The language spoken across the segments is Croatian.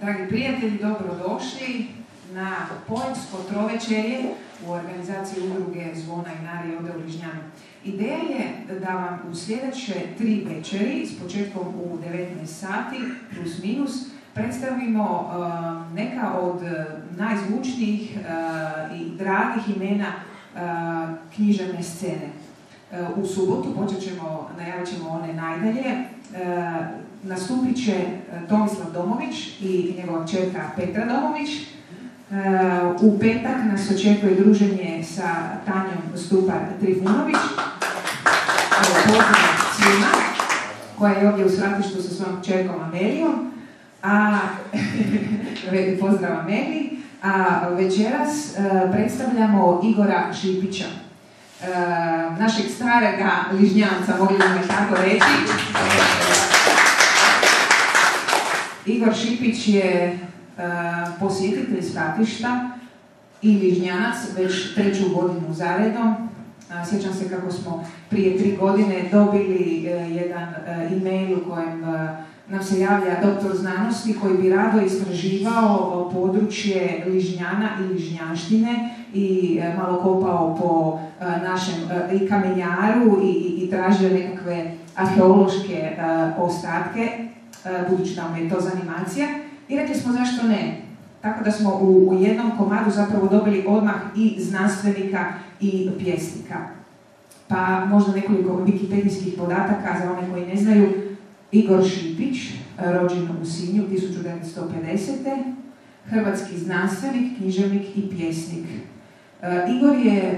Dragi prijatelji, dobrodošli na poemsko trovečerje u organizaciji udruge Zvona i Narije ovdje u Ližnjanu. Ideja je da vam u sljedeće 3 večeri, s početkom u 19 sati, plus minus, predstavimo neka od najzvučnijih i dragih imena književne scene. U subotu najavit ćemo one najdalje. Nastupit će Tomislav Domović i njegova kćerka Petra Domović. U petak nas očekuje druženje sa Tanjom Stupar-Trifunović. Pozdrav svima, koja je ovdje u svratištu sa svojom kćerkom Amelijom. Pozdrav Ameliji. A večeras predstavljamo Igora Šipića. Našeg starega Ližnjanca, mogli bi tako reći. Igor Šipić je posjetitelj svratišta i Ližnjanac već 3. godinu zaredom. Sjećam se kako smo prije 3 godine dobili jedan e-mail u kojem nam se javlja doktor znanosti koji bi rado istraživao područje Ližnjana i ližnjanštine i malo kopao po našem i kamenjaru i tražio nekakve arheološke ostatke, budući da mu je to zanimacija. I rekli smo zašto ne. Tako da smo u jednom komadu zapravo dobili odmah i znanstvenika i pjesnika. Pa možda nekoliko wikipedijskih podataka za one koji ne znaju. Igor Šipić, rođen u Sinju 1950. Hrvatski znanstvenik, književnik i pjesnik. Igor je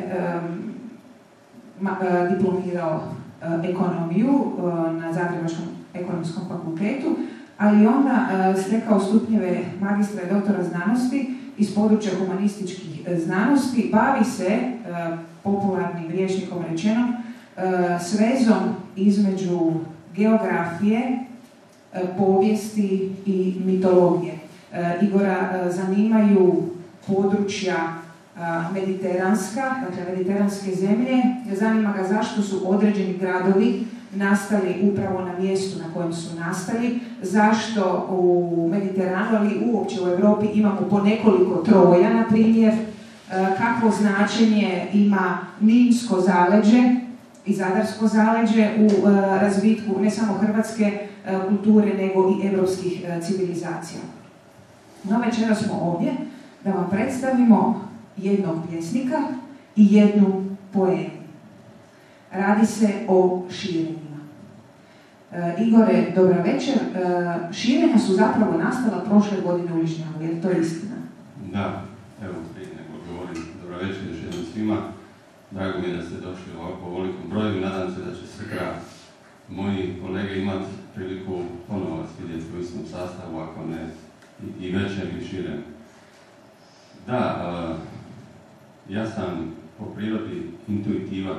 diplomirao ekonomiju na Zagrebačkom ekonomskom fakultetu, ali onda stekao stupnjeve magistra i doktora znanosti iz područja humanističkih znanosti, bavi se, popularnim rječnikom rečeno, s vezom između geografije, povijesti i mitologije. Igora zanimaju područja mediteranska, dakle mediteranske zemlje. Zanima ga zašto su određeni gradovi nastali upravo na mjestu na kojem su nastali, zašto u Mediteranu, ali uopće u Europi imamo po nekoliko Troja, na primjer, kakvo značenje ima Ninsko zaleđe i Zadarsko zaleđe u razvitku ne samo hrvatske kulture, nego i europskih civilizacija. No, večera smo ovdje da vam predstavimo jednog pjesnika i jednu poemu. Radi se o širenjima. Igore, dobra večer. Širenja su zapravo nastala prošle godine u Ližnjanu, je li to istina? Da, evo prije nego govorim. Dobra večer još jednom svima. Drago mi je da ste došli u ovako velikom broju. Nadam se da će sutra moji kolege imati priliku ponovo vas vidjeti u istom sastavu, ako ne i većem i širem. Da, ja sam po prirodi intuitivac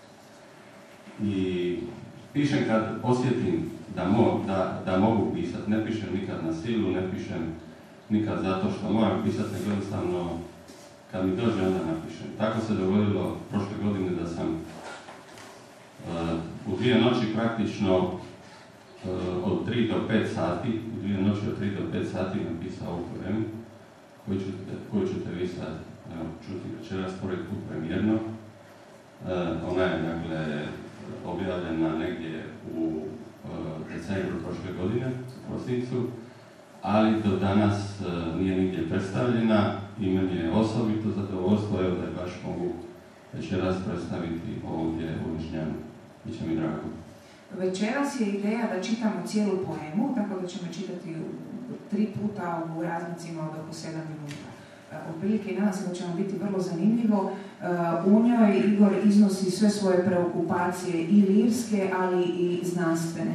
i pišem kad osjetim da mogu pisati. Ne pišem nikad na silu, ne pišem nikad zato što moram pisati, nego jednostavno kad mi dođe onda napišem. Tako se dogodilo prošle godine da sam u 2 noći praktično od 3 do 5 sati, u 2 noći od 3 do 5 sati napisao ovu poemu koju ćete vi sad čuti večeras prvi put premijerno. Ona je dakle objavljena negdje u decembru prošle godine, u prosincu, ali do danas nije nigdje predstavljena i meni je osobito zadovoljstvo evo da je baš mogu večeras predstaviti ovdje u Ližnjanu. Biće mi drago. Večeras je ideja da čitamo cijelu poemu, tako da ćemo čitati 3 puta u razmacima od oko 7 minuta. Otprilike nadam se da će vam biti vrlo zanimljivo. U njoj Igor iznosi sve svoje preokupacije i lirske, ali i znanstvene.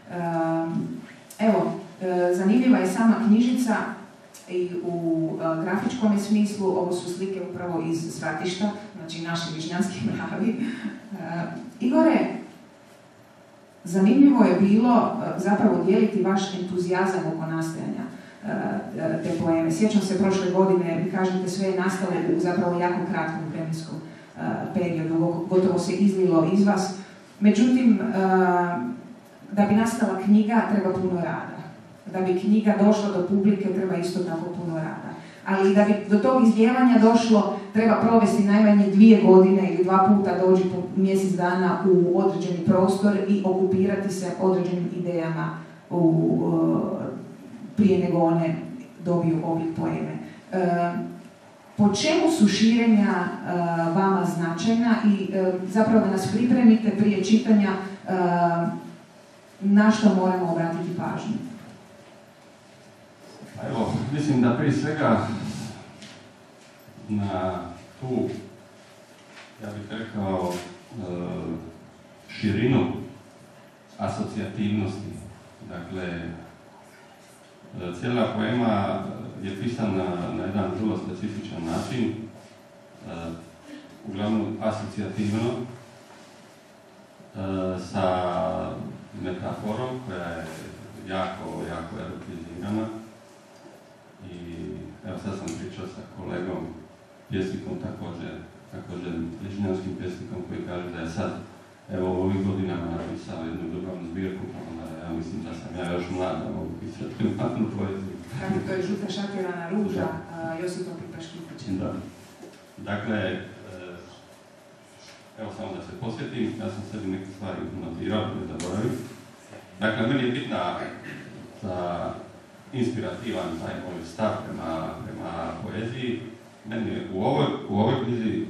Evo, zanimljiva je sama knjižica i u grafičkom smislu. Ovo su slike upravo iz svratišta, znači naši ližnjanski mravi. Igore, zanimljivo je bilo zapravo dijeliti vaš entuzijazam oko nastajanja te poeme. Sjećam se prošle godine, vi kažete, sve je nastalo u zapravo jako kratkom vremenskom periodu, gotovo se izlilo iz vas. Međutim, da bi nastala knjiga treba puno rada. Da bi knjiga došla do publike treba isto tako puno rada. Ali da bi do tog izlijevanja došlo, treba provesti najmanje 2 godine ili 2 puta doći po mjesec dana u određeni prostor i okupirati se određenim idejama prije nego one dobiju oblik poeme. Po čemu su širenja vama značajna i zapravo da nas pripremite prije čitanja na što moramo obratiti pažnju? Evo, mislim da prije svega na tu, ja bih rekao, širinu asocijativnosti. Dakle, cijela poema je pisana na jedan vrlo specifičan način, uglavnom asocijativno, sa metaforom koja je jako erotizirana. I evo sad sam pričao sa kolegom, pjesnikom također ližnjanskim pjesnikom koji kaže da je sad evo u ovim godinama napisao jednu ljubavnu zbirku, onda ja mislim da sam ja još mlad da mogu pisati ljubavnu poeziju. Kako to je Žuta šakirana ruža, Josipa Pipa-Štipića. Da. Dakle, evo samo da se posjetim, ja sam sebi neke stvari notirao, ne zaboravim. Dakle, meni je bitna za inspirativan taj moj stav prema poeziji. Meni je u ovoj knjizi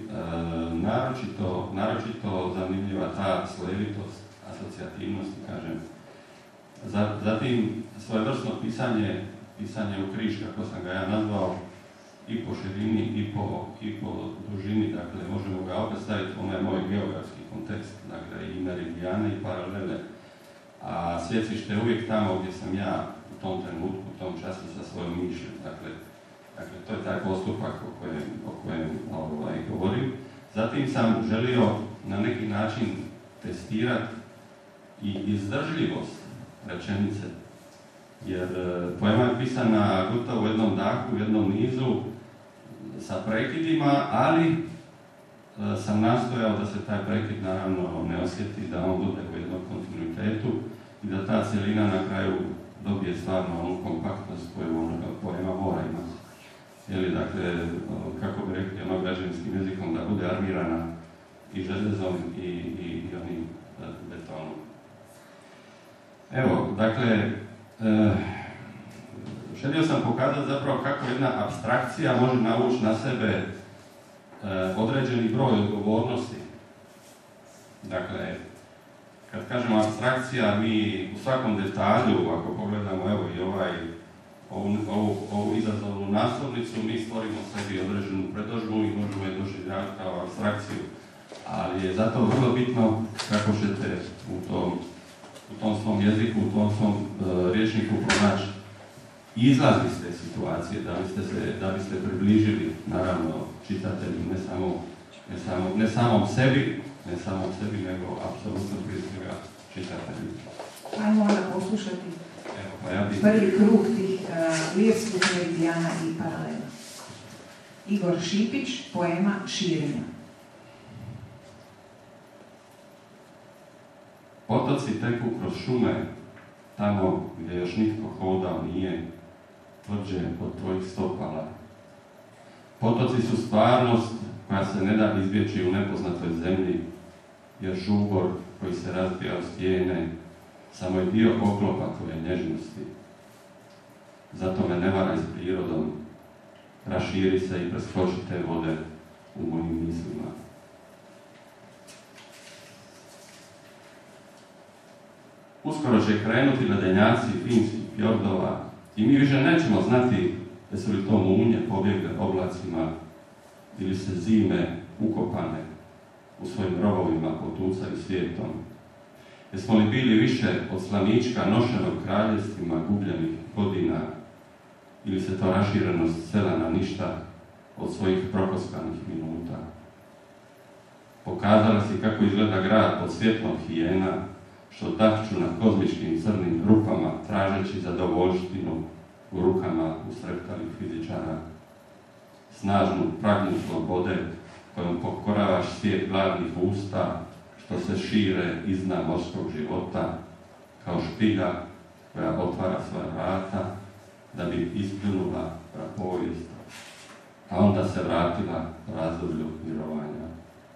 naročito zanimljiva ta slojevitost, asocijativnost, kažem. Zatim, svojevrsno pisanje u križ, kako sam ga ja nazvao, i po širini i po dužini, dakle, možemo ga opet staviti u onaj moj geografski kontekst, dakle, i meridijane i paralele. A sjecište je uvijek tamo gdje sam ja u tom trenutku, u tom času sa svojom mišljom. Dakle, to je taj postupak o kojem govorim. Zatim sam želio na neki način testirati i izdržljivost rečenice. Jer poema je pisana gotovo u jednom dahu, u jednom nizu, sa prekidima, ali sam nastojao da se taj prekid naravno ne osjeti, da on bude u jednom kontinuitetu i da ta cjelina na kraju dobije stvarno onu kompaktnost koju onoga poema mora imati. Ili, dakle, kako bi rekli građevinskim jezikom, da bude armirana i željezom i onim betonom. Evo, dakle, želio sam pokazati zapravo kako jedna apstrakcija može navući na sebe određeni broj odgovornosti. Dakle, kad kažemo apstrakcija, mi u svakom detalju, ako pogledamo evo i ovu izazovnu naslovnicu, mi stvorimo sebi određenu predodžbu i možemo je doživljavati kao apstrakciju. Ali je zato vrlo bitno kako ćete u tom svom jeziku, u tom svom rječniku pronaći izlaz iz te situacije, da biste približili, naravno, čitatelju, ne samom sebi, nego apsolutno prije svega čitatelju. Ajmo onda poslušati prvi krug tih lirskih meridijana i paralela. Igor Šipić, poema Širenja. Potoci teku kroz šume, tamo gdje još nitko hodao nije, tvrđe od tvojih stopala. Potoci su stvarnost koja se ne da izbjeći u nepoznatoj zemlji, jer žubor koji se razbija u stijene samo je dio oklopa tvoje nježnosti. Zato me ne varaj s prirodom, raširi se i preskoči te vode u mojim mislima. Uskoro će krenuti ledenjaci finskih fjordova i mi više nećemo znati jesu li to munje pobjegle oblacima ili se zime ukopane u svojim rovovima potucaju svijetom. Jesmo li bili više od slanička nošenog kraljevstvima gubljenih godina ili se to raširenost svela na ništa od svojih prokoskanih minuta. Pokazala si kako izgleda grad pod svjetlom hijena, što dahću na kozmičkim crnim rupama, tražeći zadovoljštinu u rukama usreptalih fizičara. Snažnu pragnu slobode kojom pokoravaš svijet gladnih usta, što se šire iznad morskog života, kao špilja koja otvara svoja vrata da bi ispljunula povijest, a onda se vratila razdoblju mirovanja.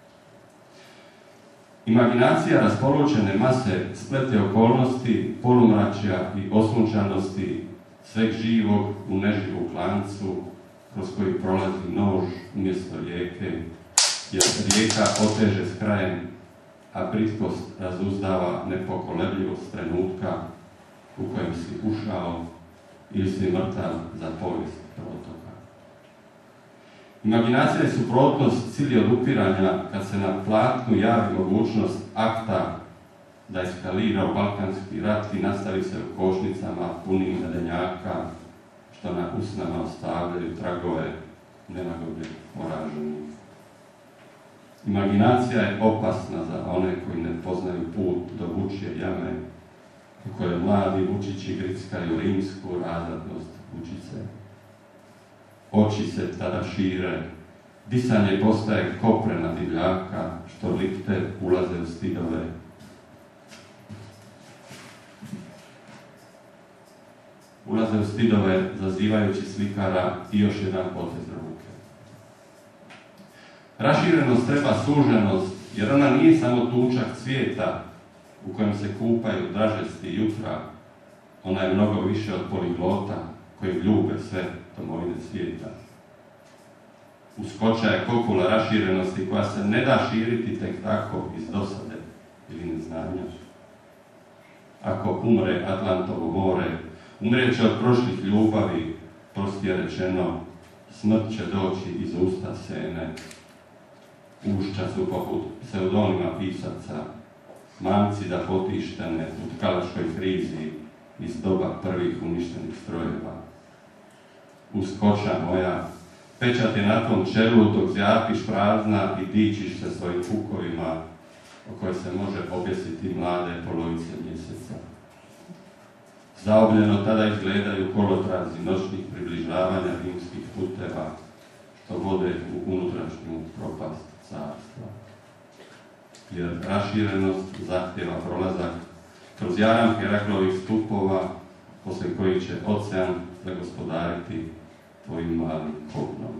Imaginacija raspoločene mase splete okolnosti, polumračja i osunčanosti sveg živog u neživu klancu kroz koji prolazi nož umjesto rijeke, jer rijeka oteže s krajem, a britkost razuzdava nepokolebljivost trenutka u kojem si ušao ili si mrtav za povijest protoka. Imaginacija je suprotnost cilj odupiranja kad se na platnu javi mogućnost akta da eskalira u Balkanski rat i nastavi se u košnicama punim medenjaka što na usnama ostavljaju tragove nelagodne poraženih. Imaginacija je opasna za one koji ne poznaju put do vučje jame u kojoj mladi vučići grickaju rimsku razradnost vučice. Oči se tada šire, disanje postaje koprena divljaka što lipte ulaze u stidove. Ulaze u stidove zazivajući slikara i još jedan potez ruke. Raširenost treba suženost, jer ona nije samo tučak cvijeta u kojem se kupaju dražesti jutra. Ona je mnogo više od poliglota koji ljube sve domovine svijeta. Uskoča je kopula raširenosti koja se ne da širiti tek tako iz dosade ili neznanja. Ako umre Atlantovo more, umreće od prošlih ljubavi, prostije rečeno, smrt će doći iz usta Sene. Ušća su poput pseudonima pisaca, mamci da potištene u tkalačkoj krizi iz doba prvih uništenih strojeva. Uskoča moja, pečat je na tom čelu dok zjapiš prazna i dičiš se svojim pukovima o koje se može objesiti mlade polovice mjeseca. Zaobljeno tada izgledaju kolotrazi noćnih približavanja rimskih puteva što vode u unutrašnju propast carstva. Jer raširenost zahtjeva prolazak kroz jaram Heraklovih stupova poslije kojih će ocean zagospodariti tvojim malim kopnom.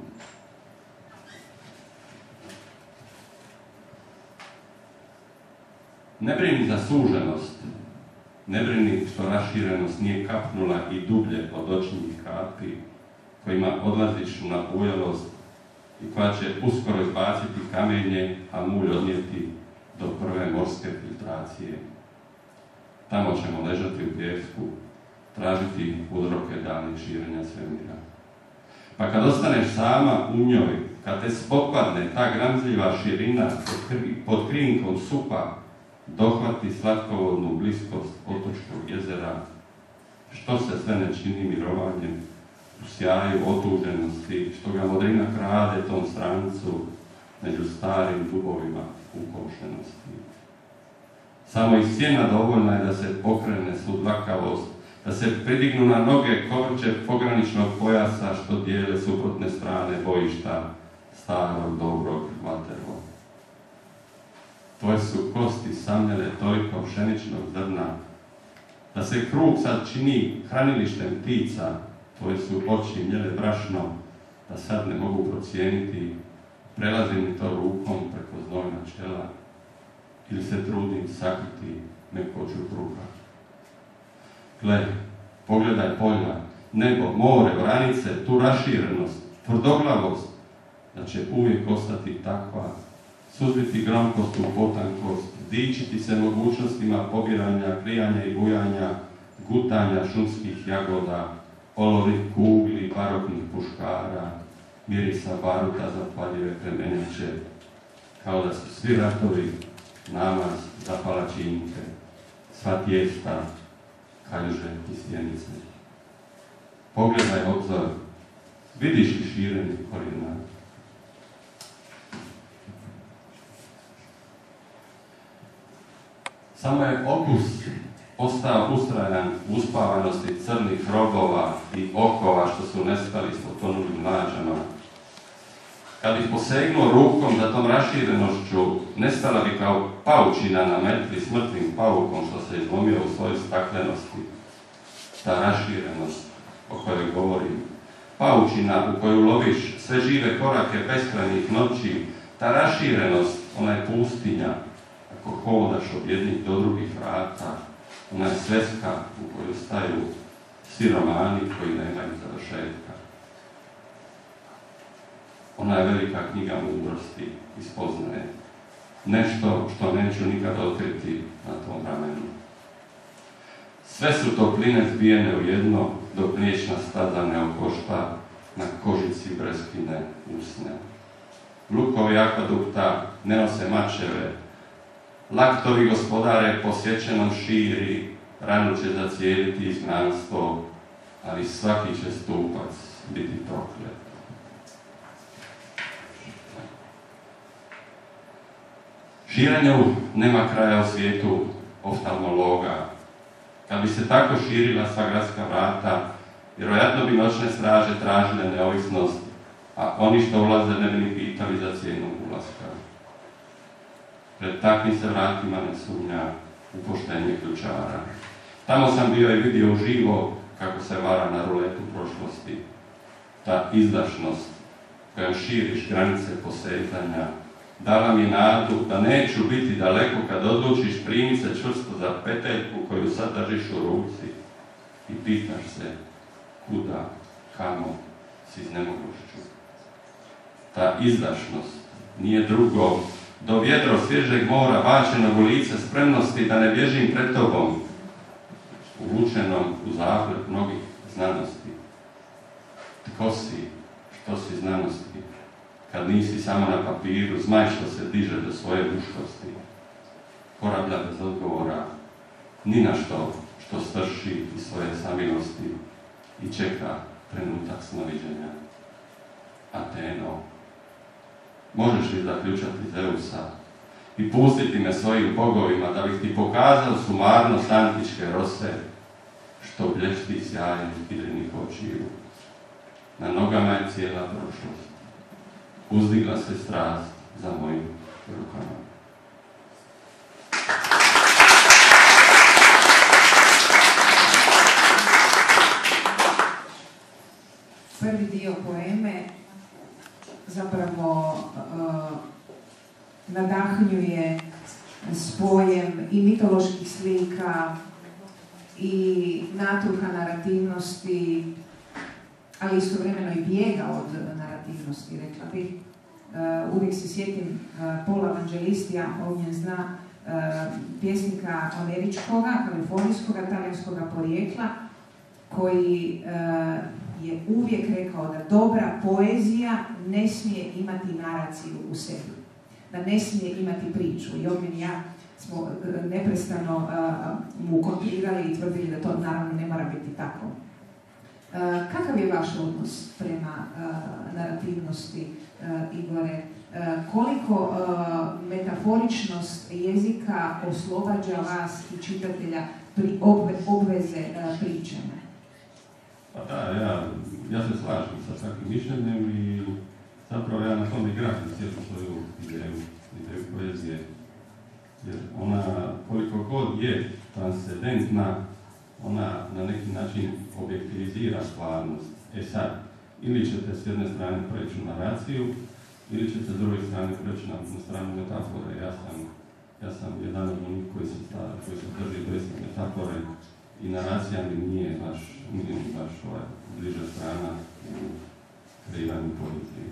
Ne brini za suženost, ne brini što raširenost nije kapnula i dublje od očnih kapi kojima odlaziš u napujalost i koja će uskoro izbaciti kamenje, a mulj odnijeti do prve morske filtracije. Tamo ćemo ležati u pijesku, tražiti uzroke daljnjeg širenja svemira. Pa kad ostaneš sama u njoj, kad te spopadne ta gramzljiva širina pod krinkom supa, dohvati slatkovodnu bliskost otočkog jezera, što se sve ne čini mirovanjem, u sjaju otuženosti, što ga modrina krade tom strancu među starim dubovima ukošenosti. Samo iz sjena dovoljna je da se pokrene sudlakavost, da se pridignu na noge kovrče pograničnog pojasa što dijele suprotne strane bojišta starog dobrog Waterloo. Tvoje su kosti samljene toliko pšeničnog zrna, da se krug sad čini hranilištem ptica, tvoje su oči mljele brašno, da sad ne mogu procijeniti prelazi mi to rukom preko znojna čela ili se trudim sakriti mekoću kruha. Gle, pogledaj polja, nebo, more, granice, tu raširenost, tvrdoglavost, da će uvijek ostati takva, suzbiti gromkost u potankost, dičiti se mogućnostima pobiranja, klijanja i bujanja, gutanja šumskih jagoda, olovnih kugli, baroknih puškara, mirisa baruta zapaljive kremenjače, kao da su svi ratovi namaz za palačinke, sva tijesta, kaljuže i stjenice. Pogledaj obzor, vidiš li širenje korijena? Samo je okus ostao ustrajan u uspavanosti crnih robova i okova što su nestali s potonulim mlađama. Kad ih posegnuo rukom za tom raširenošću, nestala bi kao paučina na metli smrtnim paukom što se izlomio u svojoj staklenosti. ta raširenost o kojoj govorim, paučina u koju loviš sve žive korake beskrajnih noći, ta raširenost, ona je pustinja, ako hodaš od jednih do drugih vrata, ona je sveska u koju staju svi romani koji nemaju završetka. Ona je velika knjiga mudrosti i spoznaje. Nešto što neću nikad otkriti na tom ramenu. Sve su topline zbijene u jedno, dok mliječna staza ne okošta na kožici breskvine usne. Lukovi akvadukta ne nose mačeve, laktovi gospodare posjećenom širi, ranu će zacijeliti izgnanstvo, ali svaki će stupac biti proklet. Širenju nema kraja u svijetu oftalmologa. Kad bi se tako širila sva gradska vrata, vjerojatno bi noćne straže tražile neovisnost, a oni što ulaze ne bi ni pitali za cijenu ulaska. Pred takvim se vratima ne sumnja u poštenje ključara. Tamo sam bio i vidio uživo kako se vara na ruletu prošlosti. Ta izdašnost kojom širiš granice posezanja dala mi nadu da neću biti daleko kad odlučiš primiti se čvrsto za peteljku koju sad držiš u ruci i pitaš se kuda, kamo, s iznemoglošću. Ta izdašnost nije drugo do vjedro svježeg mora bačenog u lice spremnosti da ne bježim pred tobom, uvučenom u zaplet mnogih znanosti. Tko si, što si znanosti, kad nisi samo na papiru, zmaj što se diže do svoje muškosti. Korablja bez odgovora, ni na što strši iz svoje samilosti i čeka trenutak snoviđenja. Ateno, možeš li zaključati Zeusa i pustiti me svojim bogovima da bih ti pokazao sumarnost antičke rose, što blješti sjajem idrenih očiju. Na nogama je cijela prošlost. Uzdigla se strast za mojim rukama. Prvi dio poeme zapravo nadahnjuje spojem i mitoloških slika i natruha narativnosti, ali istovremeno i bijega od narativnosti, rekla bih. Uvijek se sjetim Paula Evangelistija, ovdje zna, pjesnika američkoga, kalifornijskoga, talijanskoga porijekla, koji je uvijek rekao da dobra poezija ne smije imati naraciju u sebi, da ne smije imati priču. I ovdje i ja smo neprestano mu kontrirali i tvrdili da to naravno ne mora biti tako. Kakav je vaš odnos prema narativnosti, Igore? Koliko metaforičnost jezika oslobađa vas i čitatelja pri obveze pričanja? Pa da, ja se slažem sa takvim mišljenjem i zapravo ja na tome gradim cijelu svoju ideju poezije. Jer ona, koliko god je transcendentna, ona na neki način objektivizira stvarnost. Sad, ili ćete s jedne strane preći u naraciju, ili ćete s druge strane preći na stranu metafore. Ja sam jedan od onih koji se drži doista metafore i naracija mi nije baš bliža strana u kreiranju poezije.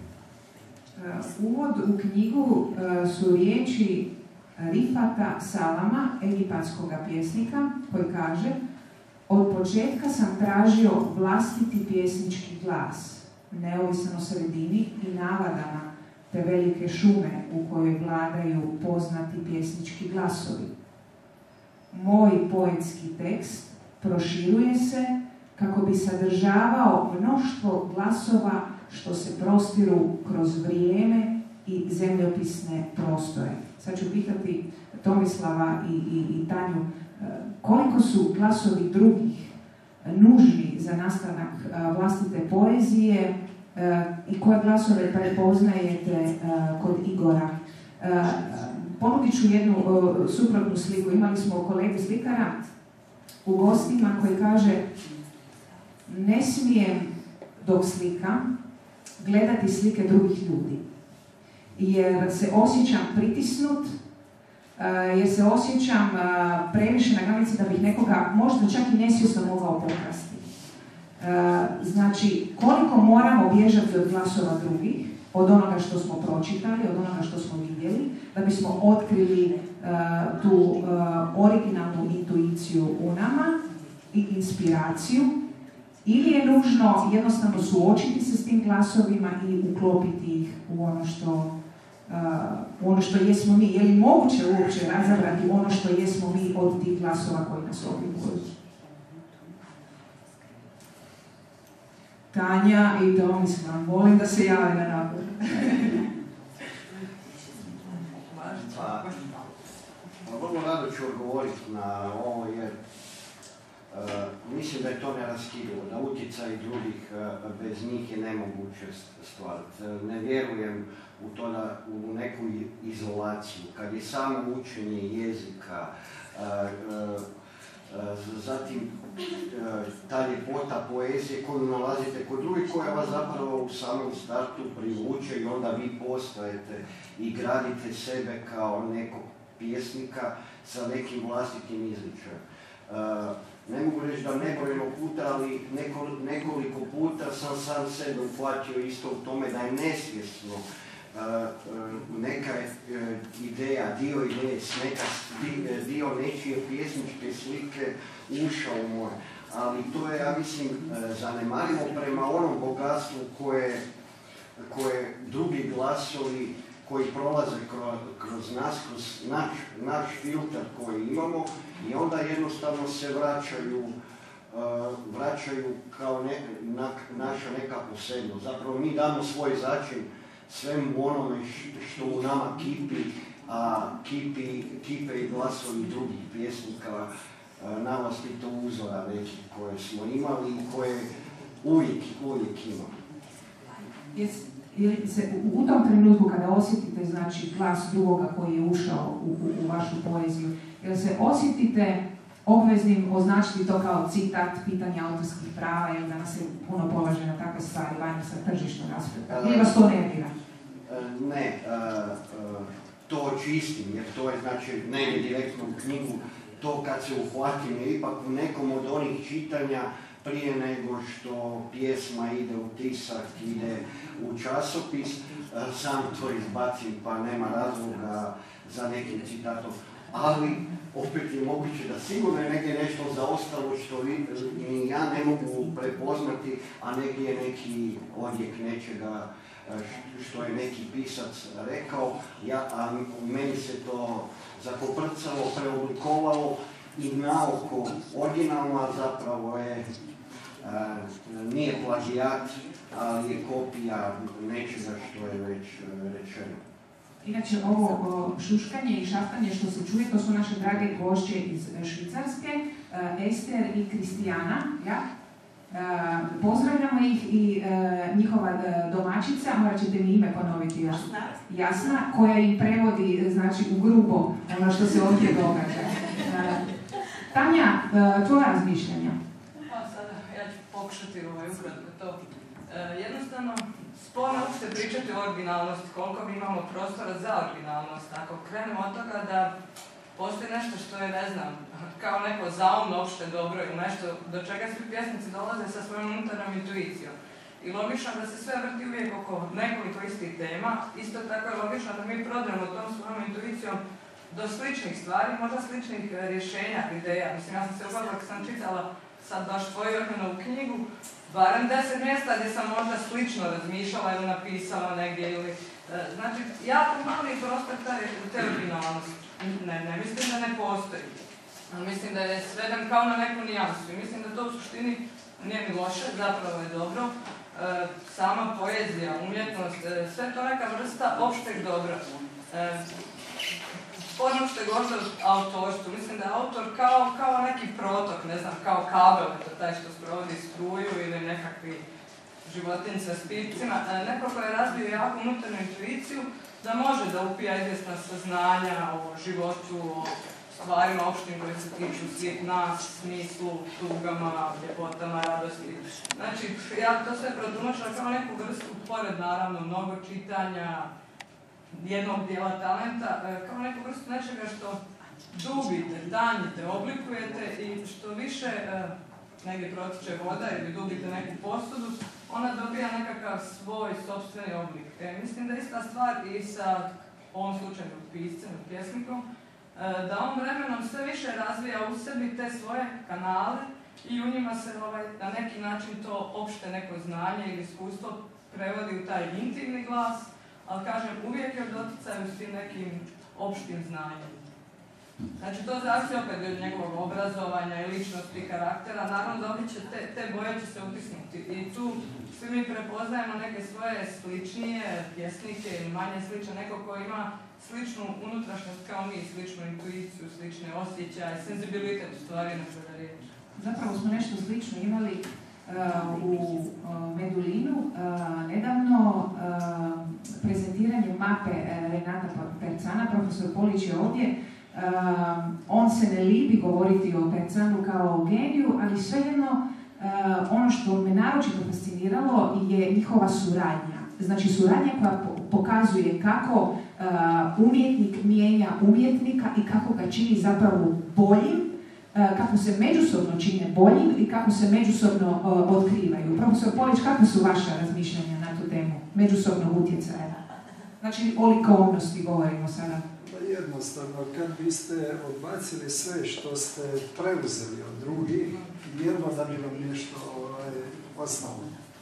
Uvod u knjigu su riječi Rifata Salama, egipatskoga pjesnika, koji kaže: od početka sam tražio vlastiti pjesnički glas, neovisan o sredini i navadama te velike šume u kojoj vladaju poznati pjesnički glasovi. Moj poetski tekst proširuje se kako bi sadržavao mnoštvo glasova što se prostiru kroz vrijeme i zemljopisne prostore. Sad ću pitati Tomislava i Tanju, koliko su glasovi drugih nužni za nastanak vlastite poezije i koje glasove prepoznajete kod Igora? Ponudit ću jednu suprotnu sliku. Imali smo kolegu slikara u gostima koji kaže: ne smijem dok slikam gledati slike drugih ljudi. Jer se osjećam pritisnut, jer se osjećam previše na granici da bih nekoga možda čak i nesvjesno mogao pokrasti. Znači, koliko moramo bježati od glasova drugih, od onoga što smo pročitali, od onoga što smo vidjeli, da bismo otkrili tu originalnu intuiciju u nama i inspiraciju, ili je nužno jednostavno suočiti se s tim glasovima i uklopiti ih u ono što jesmo mi. Je li moguće uopće razabrati ono što jesmo mi od tih glasova koji nas oblikuju? Tanja i Tomislav, volim da se jave na napad. Vrlo rado ću odgovoriti na ovo jer mislim da je to neraskidivo, da utjecaj drugih bez njih je nemoguće stvariti. Ne vjerujem u to da u neku izolaciju, kad je samo učenje jezika, zatim ta ljepota poezije koju nalazite kod drugih, koja vas zapravo u samom startu privuče i onda vi postajete i gradite sebe kao nekog pjesnika sa nekim vlastitim izričajem. Ne mogu reći da nebrojeno puta, ali nekoliko puta sam sebe uhvatio isto u tome da je nesvjesno neka ideja, dio ideje, dio nečije pjesničke slike ušao u moj. Ali to je, ja mislim, zanemarivo prema onom bogatstvu koje drugi glasovi koji prolaze kroz nas, kroz naš filter koji imamo i onda jednostavno se vraćaju kao naša neka posebnost. Zapravo mi damo svoj začin svemu onome što u nama kipi, a kipe i glasovi drugih pjesnika, navlastito uzora nekih koje smo imali i koje uvijek imamo. U tom trenutku kada osjetite, znači, glas drugoga koji je ušao u vašu poeziju, jer se osjetite obveznim označiti to kao citat, pitanje autorskih prava, ili da nas se puno polaže na takve stvari, vanje sa tržišnog aspekta, ili vas to nervira? Ne, to čistim, jer to je, znači, ne je direktno u knjigu, to kad se uhvatim je ipak u nekom od onih čitanja prije nego što pjesma ide u tisak, ide u časopis, sam to izbacim pa nema razloga za nekim citatom. Ali opet je moguće da sigurno je negdje nešto zaostalo što ni ja ne mogu prepoznati, a negdje je neki odjek nečega što je neki pisac rekao, a meni se to zakoprcalo, preoblikovalo i naoko originalno, a zapravo nije plagijat, ali je kopija nečega što je već rečeno. Inače, ovo šuškanje i šaftanje što se čuje, to su naše drage gošće iz Švicarske, Ester i Kristijana. Ja? Pozdravljamo ih i njihova domaćica, morat ćete mi ime ponoviti još. Jasna, koja im prevodi, znači, u grubo ono što se ovdje događa. Tanja, tvoja razmišljanja? Pa sada, ja ću pokušati ukratko to. Jednostavno, sporno uopšte pričati o originalnosti, koliko mi imamo prostora za originalnost. Ako krenemo od toga da postoji nešto što je, ne znam, kao neko zaumno opšte dobro ili nešto do čega svi pjesnici dolaze sa svojom unutarnjom intuicijom. I logično da se sve vrti uvijek oko nekoliko istih tema, isto tako je logično da mi prodremo tom svojom intuicijom do sličnih stvari, možda sličnih rješenja, ideja. Mislim, ja sam se uglavnom, ako sam čitala sad baš tvoju u knjigu, barem 10 mjesta gdje sam možda slično razmišljala ili napisala negdje ili... Znači, jako mali prostor te originalnosti. Ne mislim da ne postoji. Mislim da je sveden kao na neku nijansu i mislim da to u suštini nije mi loše, zapravo je dobro. Sama poezija, umjetnost, sve to neka vrsta opšteg dobra. Sporno što je govorio o autorstvu, mislim da je autor kao neki protok, ne znam, kao kabel, taj što sprovodi struju ili nekakvi životinji sa spipcima, neko ko je razvio jako unutarnju intuiciju da može da upija izvjesna saznanja o životu, o stvarima opštim koje se tiču svih nas, smislu, tugama, ljepotama, radosti. Znači, ja to sve protumačila kao neku vrstu, pored naravno mnogo čitanja, jednog dijela talenta, kao neku vrstu nečega što dubite, tanjite, oblikujete i što više negdje protiče voda ili dubite neku posudu, ona dobija nekakav svoj sopstveni oblik. Mislim da je ista stvar i sa ovom slučaju piscem, pjesnikom, da on vremenom sve više razvija u sebi te svoje kanale i u njima se na neki način to opšte neko znanje ili iskustvo prevodi u taj intimni glas, ali kažem, uvijek je u doticaju s tim nekim opštim znanjem. Znači, to zavisi opet od njegovog obrazovanja i ličnosti i karaktera. Naravno, dobit će te boje će se utisnuti. I tu svi mi prepoznajemo neke svoje sličnije pjesnike ili manje slične, neko ko ima sličnu unutrašnjost kao mi, sličnu intuiciju, slične osjećaje, senzibilitet u stvari na sve riječi. Zapravo smo nešto slično imali u Medulinu. Nedavno prezentiranje mape Renata Percana, profesor Polić je ovdje. On se ne libi govoriti o Percanu kao o geniju, ali svejedno ono što me naročito fasciniralo je njihova suradnja. Znači suradnja koja pokazuje kako umjetnik mijenja umjetnika i kako ga čini zapravo boljim, kako se međusobno čine boljim i kako se međusobno otkrivaju. Profesor Polić, kakve su vaša razmišljanja na tu temu međusobnog utjecaja? Znači o likovnosti govorimo sada. Jednostavno, kad biste odbacili sve što ste preuzeli od drugih, jedno da bi vam nešto ostalo.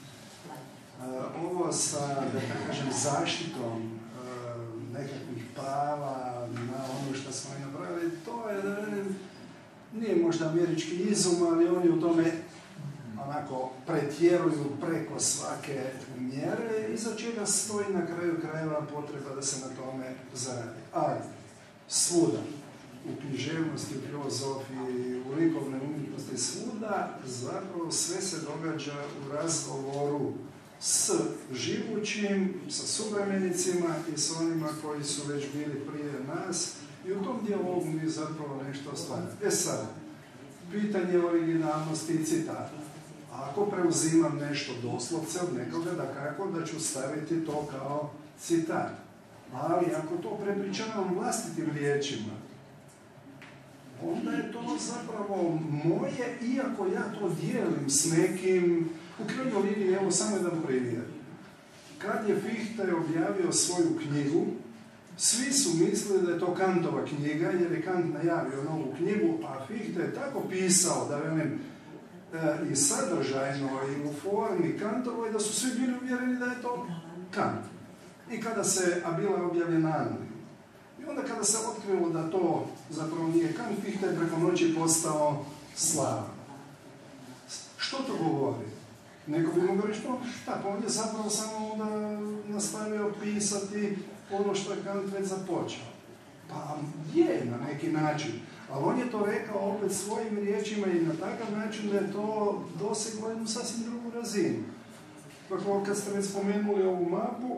Ovo sa, da kažem, zaštitom nekakvih prava na ono što smo i napravili, to je, nije možda američki izum, ali oni u tome onako pretjeruju preko svake mjere, iza čega stoji na kraju krajeva potreba da se na tome zaradi. Ali svuda, u književnosti, u filozofiji, u likovnoj umjetnosti, svuda zapravo sve se događa u razgovoru s živućim, sa suvremenicima i s onima koji su već bili prije nas i u tom dijalogu mi zapravo nešto ostvarimo. Sad, pitanje originalnosti i citata. Ako preuzimam nešto doslovce od nekoga, da ću staviti to kao citat. Ali ako to prepričavam vlastitim riječima, onda je to zapravo moje, iako ja to dijelim s nekim. U krajnjoj liniji, evo samo jedan primjer. Kad je Fichte objavio svoju knjigu, svi su mislili da je to Kantova knjiga, jer je Kant najavio novu knjigu, a Fichte je tako pisao, da velim, i sadržajno i u formi Kantovoj, da su svi bili uvjereni da je to Kant. I kada se, a bila je objavljena anonimno. I onda kada se otkrilo da to zapravo nije Kant, Fichte je preko noći postao slavan. Što to govori? Neko bi mogao reći, šta, pa on je zapravo samo onda nastavio pisati ono što je Kant već započeo. Pa je na neki način. Ali on je to rekao opet svojim riječima i na takav način da je to doseglo jednu sasvim drugu razinu. Dakle, kad ste već spomenuli ovu mapu,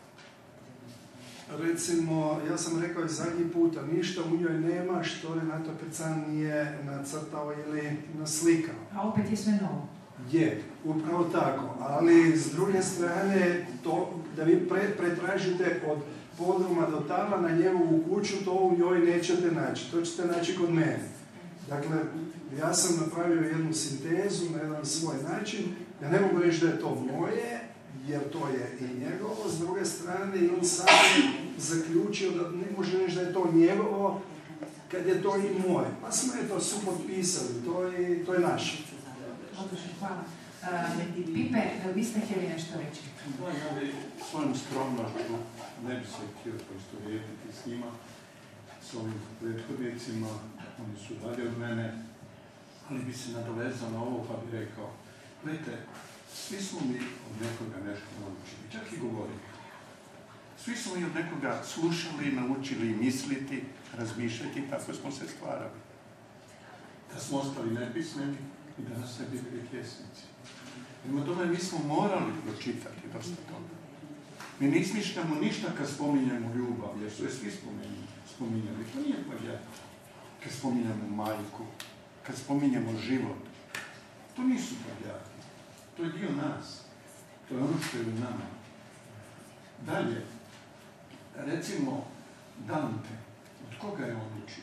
recimo, ja sam rekao i zadnji puta, ništa u njoj nema što Renato Percan nije nacrtao ili naslikao. A opet je sve novo. Je, upravo tako, ali s druge strane, to da vi pretražite od podruma do tama na njegovu kuću, to u njoj nećete naći, to ćete naći kod mene. Dakle, ja sam napravio jednu sintezu na jedan svoj način, ja ne mogu reći da je to moje, jer to je i njegovo, s druge strane i on sam zaključio da ne može reći da je to njegovo, kad je to i moje. Pa smo je to supotpisali, to je naše. Odlično, hvala. Pipe, vi ste htjeli nešto reći? Ja bi svojom skromnošću ne bi se htio poistovjetiti s njima, s ovim prethodnicima, oni su dalje od mene, ali bi se nadovezao na ovo pa bi rekao, gledajte, svi smo mi od nekoga nešto naučili, čak i govorili. Svi smo mi od nekoga slušali, naučili misliti, razmišljati, tako smo se stvarali. Da smo ostali nepismeni i da nas ne bi bili pjesnici. Prema tome, mi smo morali pročitati dosta toga. Mi ne izmišljamo ništa kad spominjemo ljubav, jer su je svi spominjali. To nije plagijat. kad spominjemo majku, kad spominjemo život, to nisu prljaki, to je dio nas, to je ono što je u nama. Dalje, recimo Dante, od koga je on učio?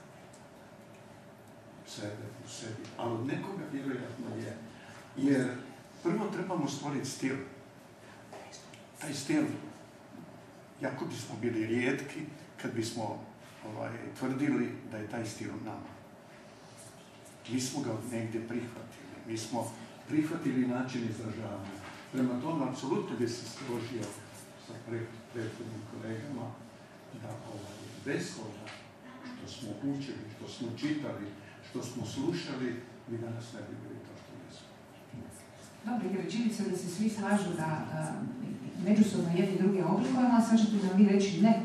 Sebe, u sebi, ali od nekoga vjerojatno je. Jer prvo trebamo stvoriti stil. Taj stil, jako bismo bili rijetki kad bismo tvrdili da je taj stil nama. Mi smo ga od negdje prihvatili. Mi smo prihvatili način izražavanja. Prema tome, apsolutno bi se složio sa prethodnim kolegama da bez toga što smo učili, što smo čitali, što smo slušali, mi danas ne bi bili to što nismo. Dobro, jer čini se da se svi slažu da međusobno jedni druge oblikujemo, a sad ćete nam vi reći ne.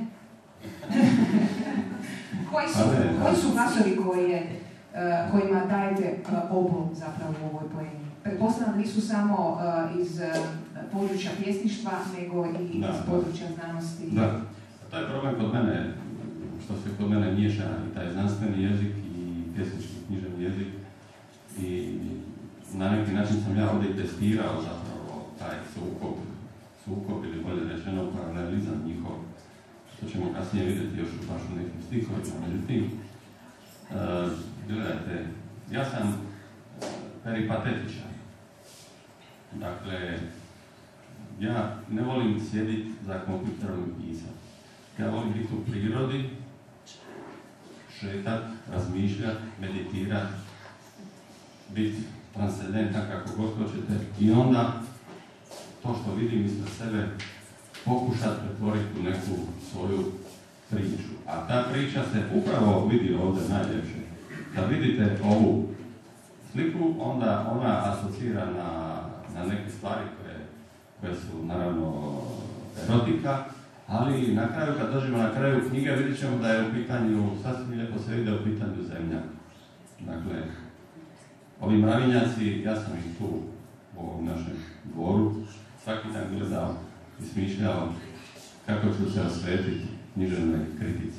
Koji su glasovi kojima dajete obol zapravo u ovoj poemi? Pretpostavljam nisu samo iz područja pjesništva, nego i iz područja znanosti. Da, taj problem kod mene, što se kod mene miješa i taj znanstveni jezik i pjesnički književni jezik, i na neki način sam ja ovdje i testirao zapravo taj sukob ili bolje rečeno paralelizam njihov, što ćemo kasnije vidjeti još baš u nekim stihovima. Međutim, gledajte, ja sam peripatetičan. Dakle, ja ne volim sjediti za kompjuterom i pisati. Ja volim biti u prirodi, šetat, razmišljati, meditirati, biti transcendentan kako god hoćete i onda to što vidim ispred sebe pokušati pretvoriti u neku svoju priču. A ta priča se upravo vidi ovdje najljepše. Kad vidite ovu sliku, onda ona asocira na neke stvari koje su naravno erotika, ali na kraju, kad dođemo na kraju knjige, vidjet ćemo da je u pitanju, sasvim lijepo se vidi da je u pitanju zemlja. Dakle, ovi mravinjaci, ja sam ih tu u ovom našem dvoru svaki dan gledao i smišljao kako ću se osvetiti književnoj kritici.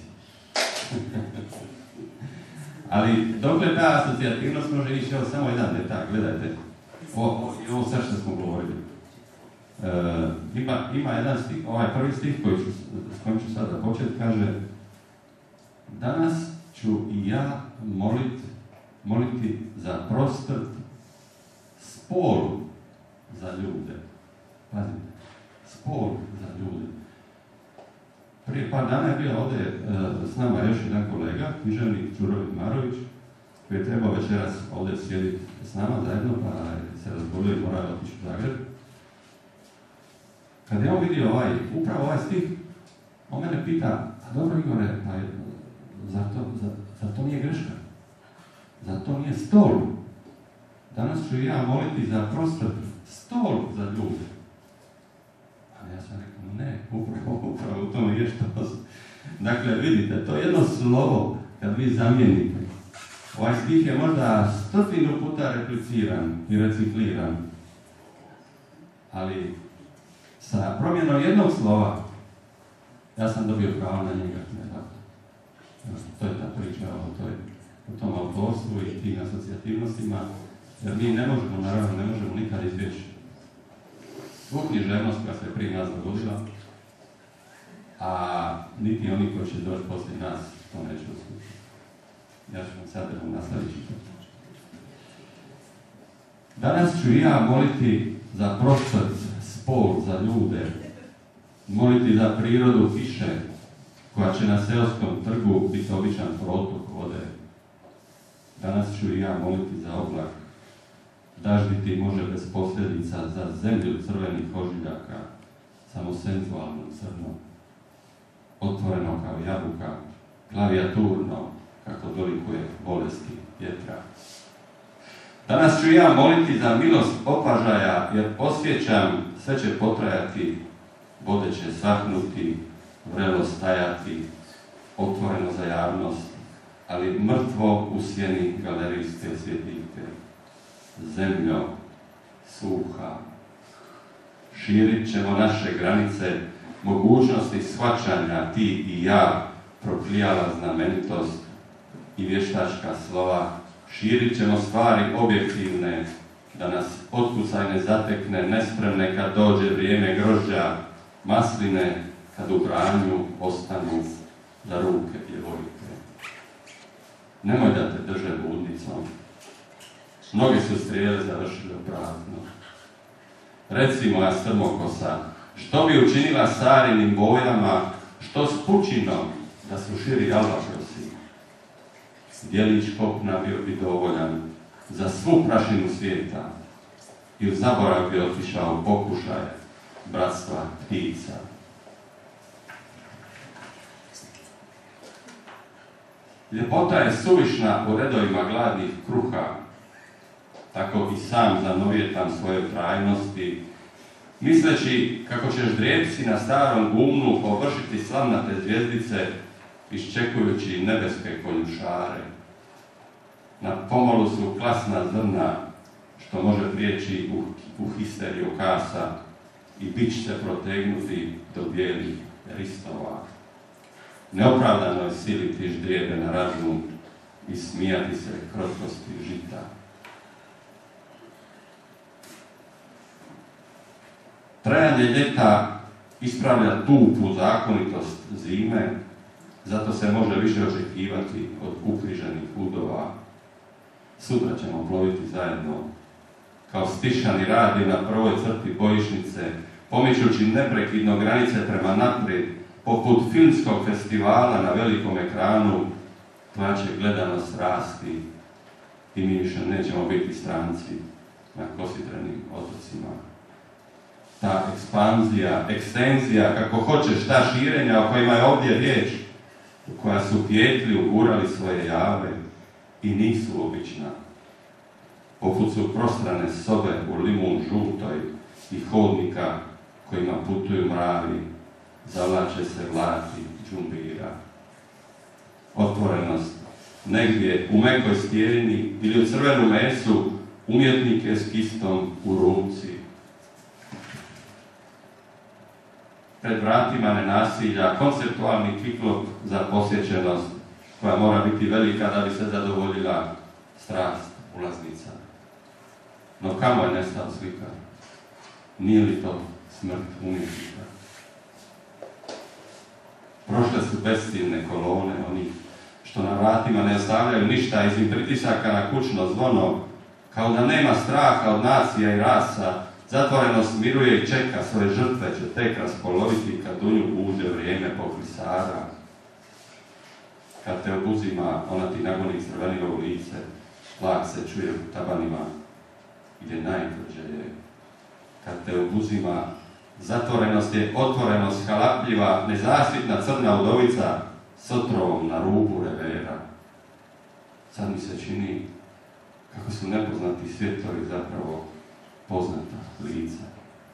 Ali dokle ta asocijativnost može ići, evo samo jedan detalj, gledajte, ovo sve što smo govorili. Ima jedan stih, ovaj prvi stih s kojim ću sada početi, kaže: danas ću i ja moliti za prostrt sporu za ljude. Pazite, spor za ljude. Prije par dana je bio ovdje s nama još jedan kolega, književnik Đuro Marović, koji je trebao večeras ovdje sjediti s nama zajedno, pa se razbolio i morao otići u Zagreb. Kad je on vidio upravo ovaj stih, on mene pita: a dobro Igore, pa zar to nije greška? Zar to nije stol? Danas ću ja moliti za prostor stol za ljude. Ali ja sam rekao, ne, upravo u tome je što. Dakle, vidite, to je jedno slovo, kad vi zamijenite. Ovaj stih je možda 100 puta repliciran i recikliran, ali sa promjenom jednog slova ja sam dobio pravo na njega. To je ta priča o tom autorstvu i tim asocijativnostima, jer mi ne možemo nikad izbjeći svu književnost koja se prije nas dogodila, a niti oni koji će doći poslije nas to neće uspjeti. Ja ću vam sad nastaviti čitati. Danas ću ja moliti za prostor, spor za ljude, moliti za prirodu kiše, koja će na seoskom trgu biti običan protok vode. Danas ću i ja moliti za oblak, dažditi može bez posljedica za zemlju crvenih ožiljaka, samo senzualno crno, otvoreno kao jabuka, klavijaturno, kako dolikuje bolesti vjetra. Danas ću ja moliti za milost opažaja, jer osjećam sve će potrajati, vode će sahnuti, vrelo stajati, otvoreno za javnost, ali mrtvo u sjeni galerijske svjetiljke. Zemljo, suha, širit ćemo naše granice, mogućnosti shvaćanja ti i ja, proklijala znamenitost, i vještačka slova, širit ćemo stvari objektivne, da nas otkucaj ne zatekne, nespremne kad dođe vrijeme grožđa, masline kad u branju ostanu za ruke djevojke. Nemoj da te drže budnicom, mnoge su strijele završile prazno. Reci moja strmokosa, što bi učinila starenim bojama, što s pučinom da su širi albatrosi? Djelić kopna bio bi dovoljan za svu prašinu svijeta i u zaborav bi otišao pokušaj bratstva ptica. Ljepota je suvišna u redovima gladnih kruha, tako i sam zanovjetam svoje trajnosti, misleći kako ćeš drijepsi na starom gumnu površiti slavnate zvjezdice, iščekujući nebeske konjušare. Na pomolu su klasna zrna, što može prijeći u histeriju kasa i bić se protegnuti do bijelih ristova. Neopravdano je siliti ždrijebe na razum i smijati se krotkosti žita. Trajanje ljeta ispravlja tupu zakonitost zime, zato se može više očekivati od ukriženih udova. Sutra ćemo ploviti zajedno, kao stišani radi na prvoj crti bojišnice, pomičući neprekidno granice prema naprijed, poput filmskog festivala na velikom ekranu, koja će gledanost rasti i mi više nećemo biti stranci na kositrenim otocima. Ta ekspanzija, ekstenzija, kako hoćeš, ta širenja o kojima je ovdje riječ, u koja su pjetlji ugurali svoje jave i nisu obična. Poput su prostrane sobe u limun žutoj i hodnika kojima putuju mravi, zavlače se vlaci džumbira. Otvorenost negdje u mekoj stijeni ili u crvenu mesu umjetnik je s kistom u ruci. Pred vratima nenasilja konceptualni kiklop za posjećenost koja mora biti velika da bi se zadovoljila strast ulaznica. No kamo je nestao slikar? Nije li to smrt umjetnika? Prošle su besciljne kolone onih što na vratima ne ostavljaju ništa izim pritisaka na kućno zvono, kao da nema straha od nacija i rasa, zatvorenost miruje i čeka, svoje žrtve će tek raspoloviti kad u nju uđe vrijeme poklisara. Kad te obuzima, ona ti nagoni crvenilo u lice, tlak se čuje u tabanima, gdje najtvrđe je. Kad te obuzima, zatvorenost je otvorenost halapljiva, nezasitna crna udovica s otrovom na rubu revera. Sad mi se čini kako su nepoznati svjetovi zapravo poznata lica.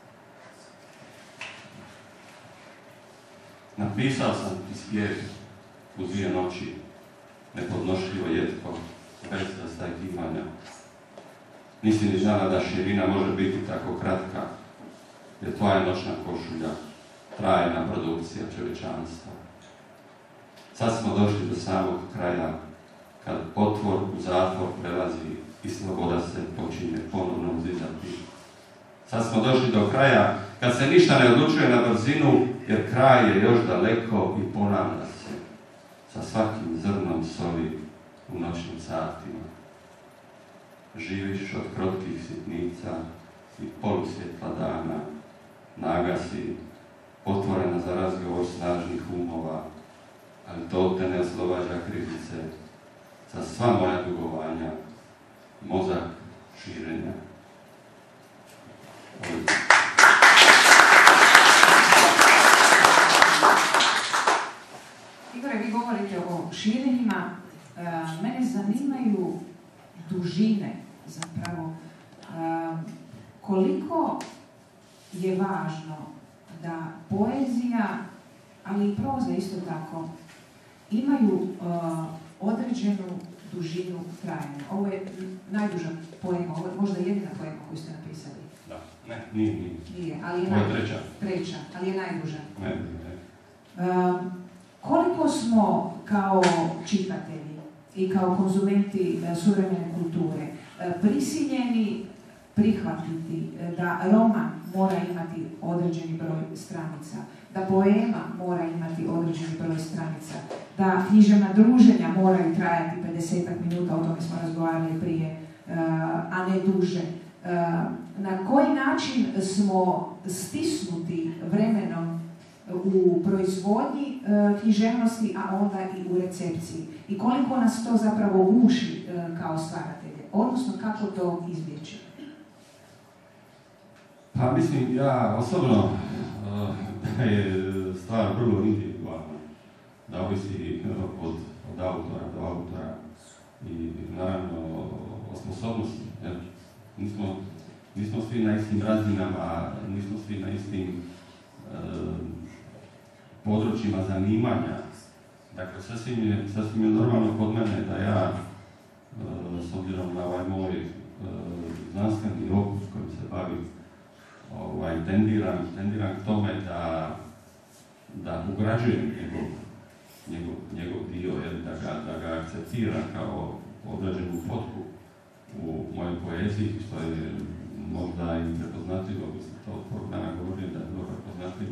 Napisao sam ti spjev u 2 noći, nepodnošljivo jetko, bez zastajkivanja. Nisi ni znala da širina može biti tako kratka, jer tvoja noćna košulja, trajna produkcija čovječanstva. Sad smo došli do samog kraja, kad otvor u zatvor prelazi i sloboda se počinje ponovno uzizati. Sad smo došli do kraja, kad se ništa ne odlučuje na brzinu, jer kraj je još daleko i ponavlja se sa svakim zrnom soli u noćnim satima. Živiš od krotkih sitnica i polusvjetla dana, naga si, otvorena za razgovor snažnih umova, ali to te ne oslobađa krivice, za sva moja dugovanja, mozak širenja. Igore, vi govorite o širenjima, mene zanimaju dužine, zapravo. Koliko je važno da poezija, ali i proza isto tako, imaju određenu dužinu trajanja. Ovo je najduža poema, ovo je možda jedina poema koju ste napisali. Da, ne, nije. Nije, ali je ovo je treća, ali je najduža. Ne. Koliko smo kao čitatelji i kao konzumenti suvremene kulture prisiljeni prihvatiti da roman mora imati određeni broj stranica, da poema mora imati određeni broj stranica, da književna druženja moraju trajati 50 minuta, o tome smo razgovarali prije, a ne duže. Na koji način smo stisnuti vremenom u proizvodnji književnosti, a onda i u recepciji. I koliko nas to zapravo guši kao stvaratelje, odnosno kako to izbjeći? Pa mislim, ja osobno da je stvar vrlo individualna, da ovisi od autora do autora i naravno o sposobnosti. Nismo svi na istim razinama, nismo svi na istim područjima zanimanja. Dakle, sasvim je normalno kod mene da ja, s obzirom na ovaj moj znanstveni opus kojim se bavim, tendiram k tome da ugrađujem njegov dio, da ga akceptiram kao određenu fotku u mojoj poeziji, što je možda i prepoznatljivo, mislim to od prvog dana govorim da je bilo prepoznatljivo.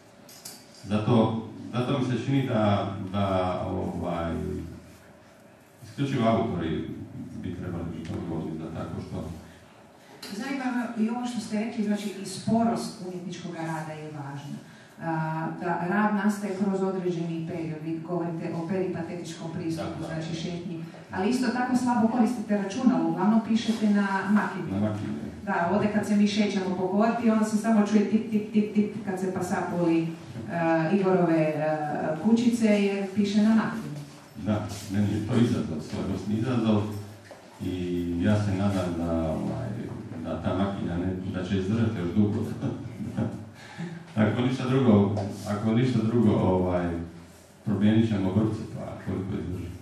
Zato mi se čini da isključivo autori bi trebali biti odgovorni za tako što. Zanima me i ovo što ste rekli, znači i sporost umjetničkog rada je važna. Da rad nastaje kroz određeni period, vi govorite o peripatetičkom pristupu, znači šetnji, ali isto tako slabo koristite računalo, uglavnom pišete na makini. Da, ovdje kad se mi šećemo po horti, onda se samo čuje tip, tip, tip, tip kad se pasapuli Igorove kućice jer piše na makini. Da, meni je to izazov, svojevrsni izazov i ja se nadam da ta makina da će izdržati još dugo. Ako ništa drugo, promijenit ćemo vrpce, pa koliko izdrži.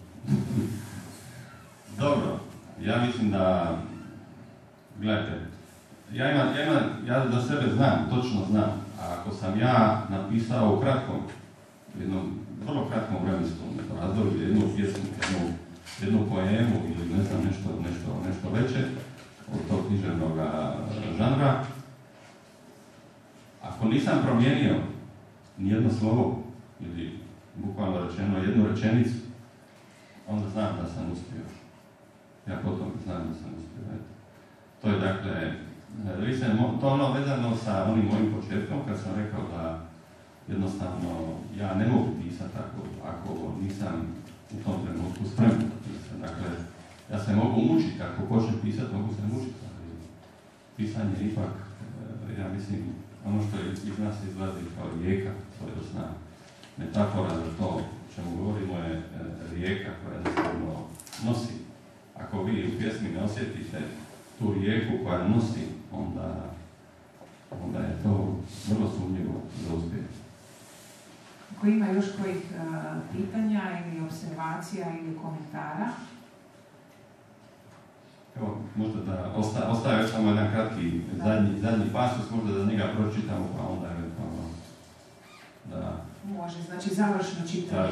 Dobro, ja mislim da, gledajte, ja za sebe znam, točno znam, a ako sam ja napisao u jednom vrlo kratkom vremenskom razdoblju, jednu pjesmu, jednu poemu ili ne znam nešto veće od tog književnog žanra, ako nisam promijenio nijedno slovo ili bukvalno rečeno jednu rečenicu, onda znam da sam uspio. Ja potom znam da sam uspio. To je dakle, to ono vezano sa onim mojim početkom kad sam rekao da jednostavno ja ne mogu pisati ako nisam u tom trenutku spreman da pisam. Dakle, ja se mogu mučiti, ako počnem pisati, mogu se mučiti. Pisanje je ipak, ja mislim, ono što iz nas izlazi kao rijeka, svojevrsna metafora za to o čemu govorimo je rijeka koja jednostavno nosi. Ako vi u pjesmi ne osjetite tu rijeku koja nosi, onda je to vrlo sumnjivo za uspjeh. Ako ima još kojih pitanja ili observacija ili komentara? Evo, možda da ostaje još samo jedan kratki zadnji pasus, možda da njega pročitamo, pa onda eventualno da... Može, znači završno čitanje.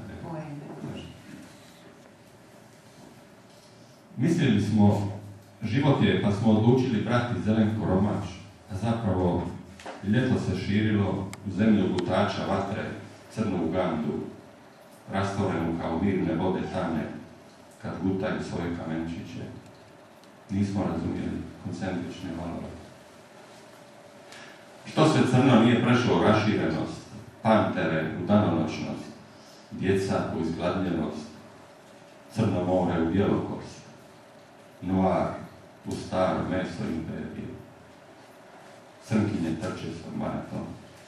Mislili smo, život je, pa smo odlučili brati Zelenko Romač, a zapravo ljeto se širilo u zemlju gutača vatre, crnu gandu, rastvorenu kao mirne vode tane, kad gutaju svoje kamenčiće. Nismo razumjeli koncentrične valove. Što se crno nije prešlo raširenost, pantere u danonoćnost, djeca u izgladnjenost, crno more u bjelokost, noir u staro meso imperiju. Crnkinje trče svoj maraton.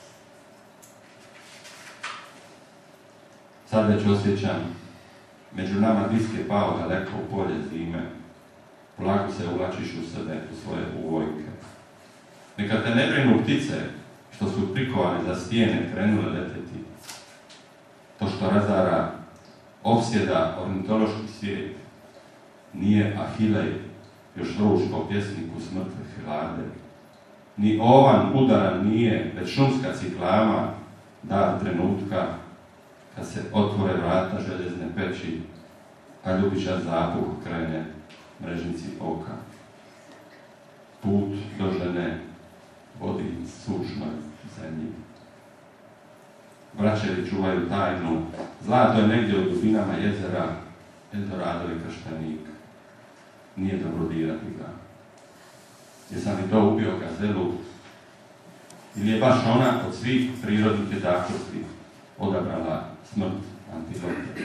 Sad već osjećam, među nama disk je pao daleko u polje zime. Polako se uvlačiš u sebe, u svoje uvojke. Neka te ne brinu ptice, što su prikovane za stijene krenule leteti. To što razara opsjeda ornitološki svijet, nije Ahilej još ruško pjesniku smrtve Hilade. Ni ovan udaran nije, već šumska ciklama, dar trenutka, kad se otvore vrata željezne peći a ljubičar zapuh krene mrežnici oka. Put do žene vodi sušnoj zemlji. Vraćevi čuvaju tajnu, zlato je negdje u dubinama jezera, Eldorado je krštenik. Nije dobro dirati ga. Jesam li to ubio gazelu? Ili je baš ona od svih prirodnih jednakosti odabrala smrt antilope?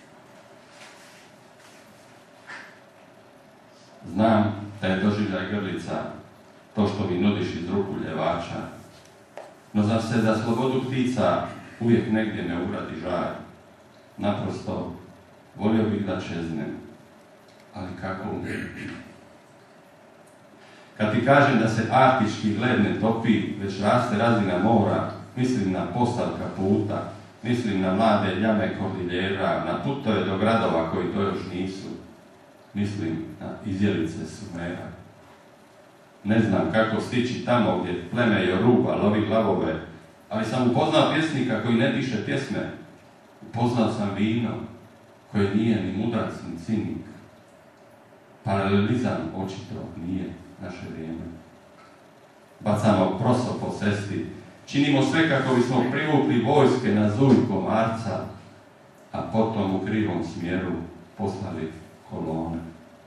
Znam da je doživljaj grlica to što mi nudiš iz ruku ljevača, no zar se za slobodu ptica uvijek negdje ne uradi žar? Naprosto, volio bih da čeznem, ali kako umreti? Kad ti kažem da se arktički led ne topi, već raste razina mora, mislim na postavka puta, mislim na mlade ljame kordiljera, na putove do gradova koji to još nisu. Mislim na izjelice Sumera. Ne znam kako stići tamo gdje pleme Joruba lovi glavove, ali sam upoznao pjesnika koji ne piše pjesme. Upoznao sam vino koje nije ni mudrac ni cinik. Paralelizam očito nije naše vrijeme. Bacamo proso po cesti, činimo sve kako bismo privukli vojske na zuj komarca, a potom u krivom smjeru poslali kolone.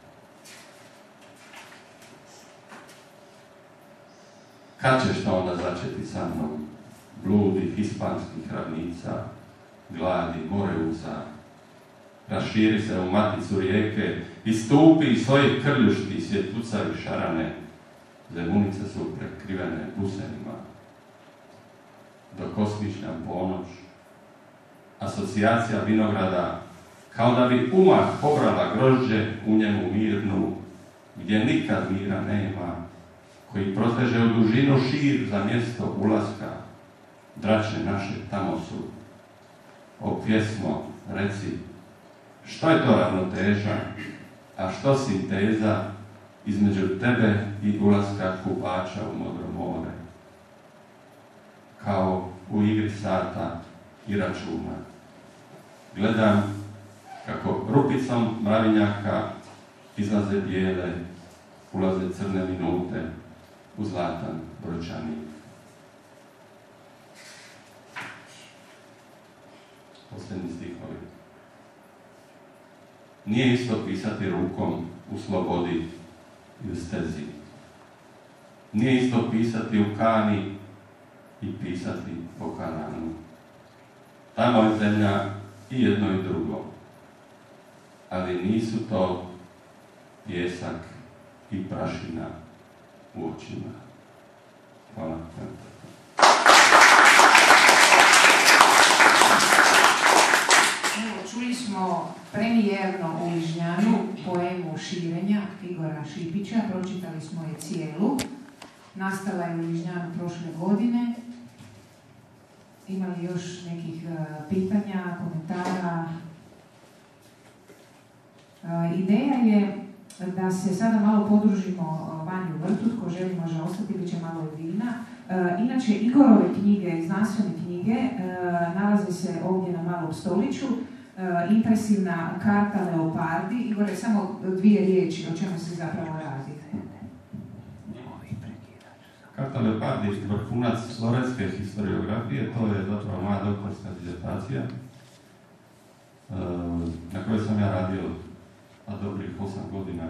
Kad ćeš to onda začeti sa mnom? Bludi hispanskih ravnica, gladi moreuza. Raširi se u maticu rijeke, istupi iz svojih krljušti svjetlucavi šarane. Zemunice su prekrivene busenima. Dok osmišljam ponoć, asocijacija vinograda, kao da bi umah pobrala grožđe u njemu mirnu, gdje nikad mira nema, koji proteže u dužinu šir za mjesto ulaska. Drače naše tamo su. O pjesmo, reci, što je to ravnoteža, a što sinteza između tebe i ulaska kupača u modro more? Kao u igri sata i računa. Gledam kako rupicom mravinjaka izlaze bijele, ulaze crne minute u zlatan brojčanik. Posljednji stihovi. Nije isto pisati rukom u slobodi i u stezi. Nije isto pisati u kani i pisati po kananu. Tamo je zemlja i jedno i drugo. Ali nisu to pjesak i prašina u očima. Hvala. Čuli smo premijerno u Ližnjanu poemu Širenja Igora Šipića, pročitali smo je cijelu. Nastala je u Ližnjanu prošle godine. Ima li još nekih pitanja, komentara? Ideja je da se sada malo podružimo vani u vrtu, tko želi može ostati, bit će malo i vina. Inače, Igorove knjige, znanstvene knjige, nalaze se ovdje na malom stoliću. Impresivna karta Leopardi. Igore, samo 2 riječi, o čemu se zapravo radi. Karta Leopardi je vrhunac loretske historiografije, to je zapravo moja doktorska disertacija, na kojoj sam ja radio dobrih 8 godina.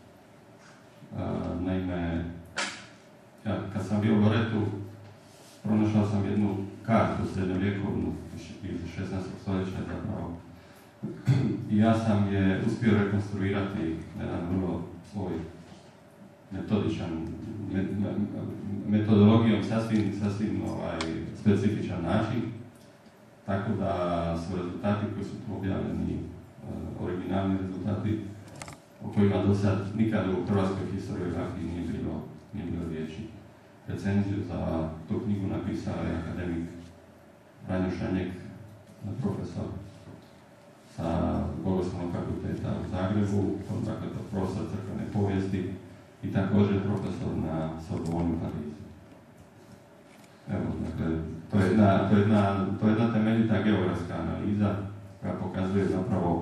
Naime, kad sam bio u Loretu, pronašao sam jednu kartu srednjovjekovnu iz 16. stoljeća zapravo. I ja sam je uspio rekonstruirati na jedan vrlo svoj metodičan, metodologijom sasvim specifičan način. Tako da su rezultati koji su tu objavljeni originalni rezultati o kojima do sad nikada u hrvatskoj historiografiji nije bilo riječi. Recenziju za tu knjigu napisao je akademik Franjo Šanjek, profesor sa Bogoslovnog fakulteta u Zagrebu, dakle profesor crkvene povijesti i također profesor na Sorboni u Parizu. Evo, dakle, to je jedna temeljita geografska analiza koja pokazuje zapravo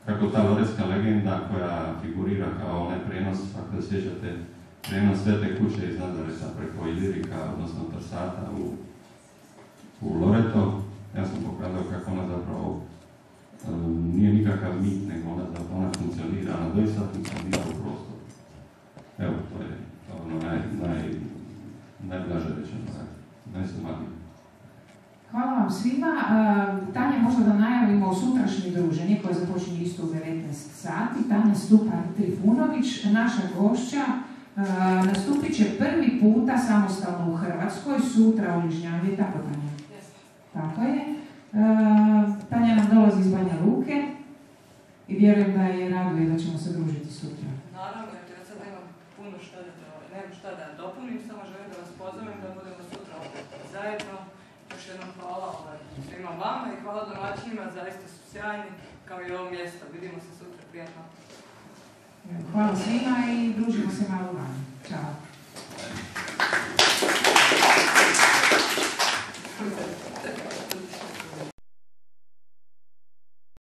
kako ta loretska legenda koja figurira kao onaj prenos, ako se sjećate, prenos Svete kuće iz Nazareta preko Ilirika, odnosno Trsata u Loreto. Ja sam pokazao kako ona zapravo nije nikakav mit, nego ona funkcionira, ona doista funkcionira u prostoru. Evo, to je ono najblaže rečeno, najsumarnije. Hvala vam svima. Tanja, možda da najavimo sutrašnje druženje koje započinje isto u 19 sati. Tanja Stupar-Trifunović, naša gošća, nastupit će prvi puta samostalno u Hrvatskoj, sutra u Ližnjanu, tako Tanja? Yes. Tako je. Tanja nam dolazi iz Banja Luke i vjerujem da je raduje da ćemo se družiti sutra. Naravno, jer ja sad nemam puno nemam šta da dopunim, samo želim da vas pozovem da budemo sutra zajedno. Još jednom hvala svima vama i hvala domaćinima, zaista su sjajni kao i ovo mjesto. Vidimo se sutra, prijatno. Hvala svima i družimo